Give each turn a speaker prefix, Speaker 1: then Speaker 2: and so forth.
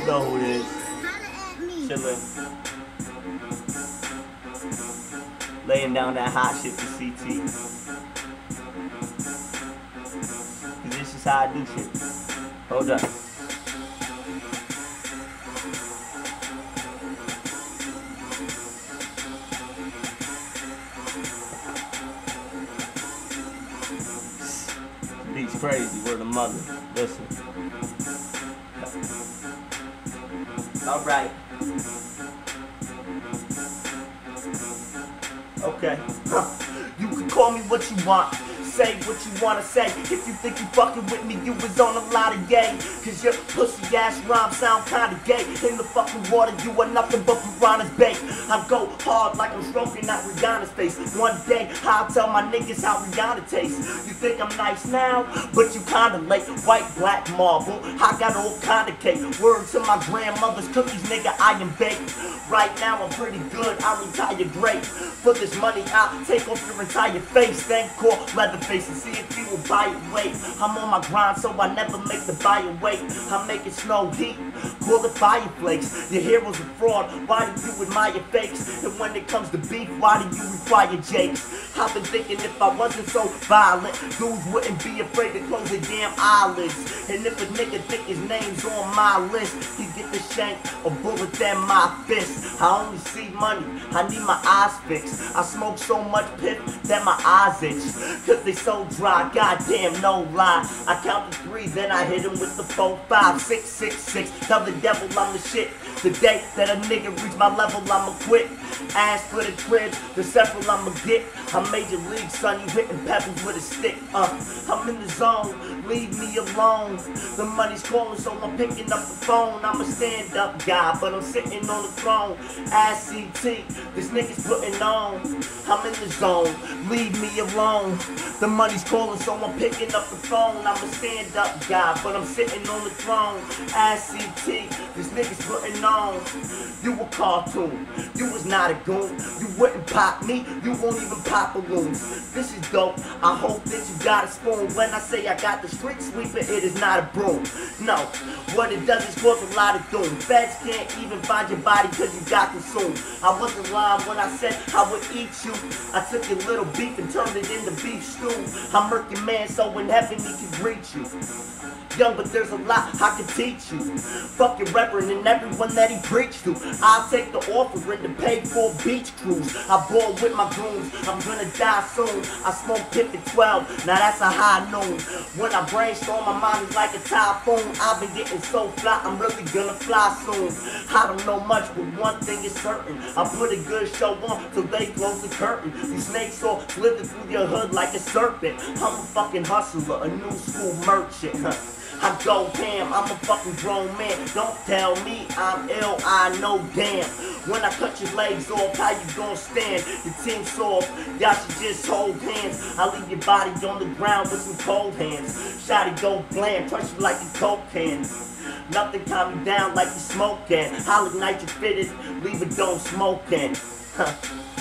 Speaker 1: know who it is. Chillin'. Laying down that hot shit for CT. Cause this is how I do shit. Hold up. Beat's crazy, we're the mother. Listen. Alright. Okay. You can call me what you want. Say what you wanna say. If you think you fucking with me, you was on a lot of gay. Cause your pussy ass rhymes sound kinda gay. In the fucking water, you are nothing but piranha's bait. I go hard like I'm stroking out Rihanna's face. One day, I'll tell my niggas how Rihanna tastes. You think I'm nice now, but you kinda late. White, black, marble, I got all kinda cake. Word to my grandmother's cookies, nigga, I am baked. Right now, I'm pretty good, I retire great. For this money, I'll take off your entire face. Then call Leatherface and see if you will buy it. Wait, I'm on my grind, so I never make the buyer wait. I make it snow heat, call it fire flakes. Your hero's a fraud, why do you admire fakes? And when it comes to beef, why do you require jakes? I've been thinking if I wasn't so violent, dudes wouldn't be afraid to close their damn eyelids. And if a nigga think his name's on my list, he get the shank, a bullet, then my fist. I only see money, I need my eyes fixed. I smoke so much pip that my eyes itch. Cause they so dry, goddamn, no lie. I count to 3, then I hit him with the 4, 5, 6, 6, 6. Tell the devil I'm the shit. The day that a nigga reach my level, I'ma quit. Ask for the crib, the several I'ma get. I'm Major League, son, you hitting pebbles with a stick. I'm in the zone, leave me alone. The money's calling, so I'm picking up the phone. I'm a stand-up guy, but I'm sitting on the throne. Ask CT, this nigga's putting on. I'm in the zone, leave me alone. The money's calling, so I'm picking up the phone. I'm a stand-up guy, but I'm sitting on the throne. Ask CT, this nigga's putting on. You a cartoon, you was not a goon. You wouldn't pop me, you won't even pop balloons. This is dope, I hope that you got a spoon. When I say I got the street sweeper, it is not a broom. No, what it does is cause a lot of doom. Feds can't even find your body cause you got consumed. I wasn't lying when I said I would eat you. I took your little beef and turned it into beef stew. I'm Merkin Man, so in heaven he can greet you. Young, but there's a lot I can teach you. Fuck your reverend and everyone that he preached to. I'll take the offering to pay for a beach cruise. I ball with my goons, I'm gonna die soon. I smoke pip at 12, now that's a high noon. When I brainstorm, my mind is like a typhoon. I've been getting so fly, I'm really gonna fly soon. I don't know much, but one thing is certain. I put a good show on till they close the curtain. You snakes all slither through your hood like a serpent. I'm a fucking hustler, a new school merchant. I go ham, I'm a fucking grown man. Don't tell me I'm ill, I know damn. When I cut your legs off, how you gon' stand? Your team's soft, y'all should just hold hands. I leave your body on the ground with some cold hands. Shotty go bland, crush you like a coke can. Nothing calm me down like you smoking. I look nitrogen fitted, leave it don't smoking.